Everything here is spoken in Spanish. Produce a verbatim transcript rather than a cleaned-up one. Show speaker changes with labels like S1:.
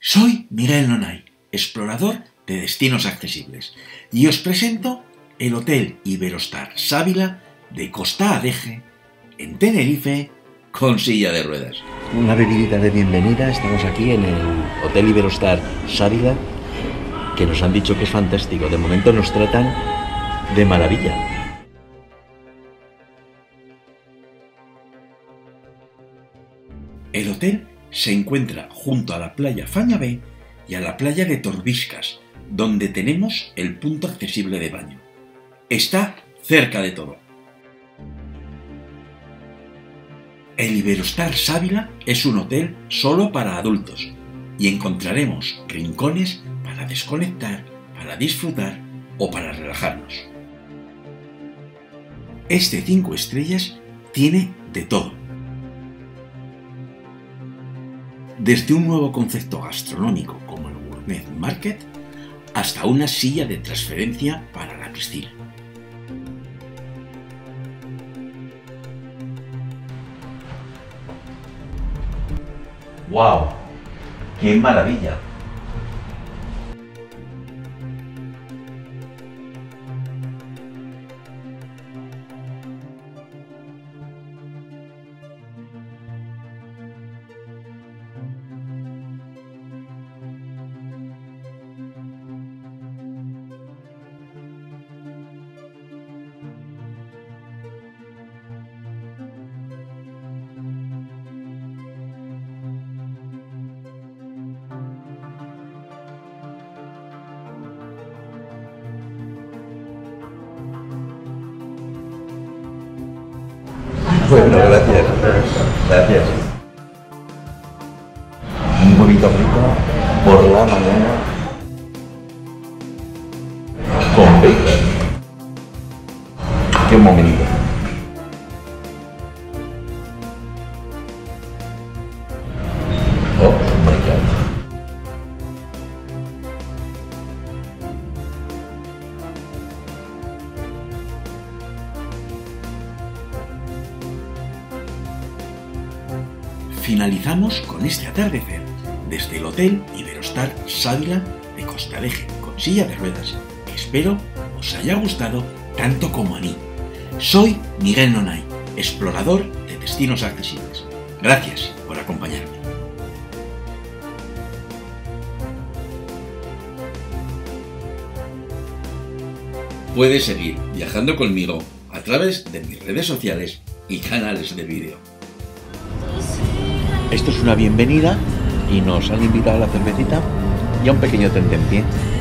S1: Soy Miguel Nonay, explorador de destinos accesibles, y os presento el Hotel Iberostar Sávila de Costa Adeje, en Tenerife, con silla de ruedas.
S2: Una bebidita de bienvenida. Estamos aquí en el Hotel Iberostar Sávila, que nos han dicho que es fantástico. De momento nos tratan de maravilla.
S1: El hotel se encuentra junto a la playa Fañabé y a la playa de Torbiscas, donde tenemos el punto accesible de baño. Está cerca de todo. El Iberostar Sávila es un hotel solo para adultos y encontraremos rincones para desconectar, para disfrutar o para relajarnos. Este cinco estrellas tiene de todo. Desde un nuevo concepto gastronómico como el Gourmet Market hasta una silla de transferencia para la piscina.
S2: ¡Wow! ¡Qué maravilla! Bueno, gracias. Gracias. Un huevito frito por la mañana con bacon. Qué momento. Oh my God.
S1: Finalizamos con este atardecer desde el Hotel Iberostar Sávila de Costa Adeje con silla de ruedas, que espero os haya gustado tanto como a mí. Soy Miguel Nonay, explorador de destinos accesibles. Gracias por acompañarme. Puedes seguir viajando conmigo a través de mis redes sociales y canales de vídeo.
S2: Esto es una bienvenida y nos han invitado a la cervecita y a un pequeño tentempié.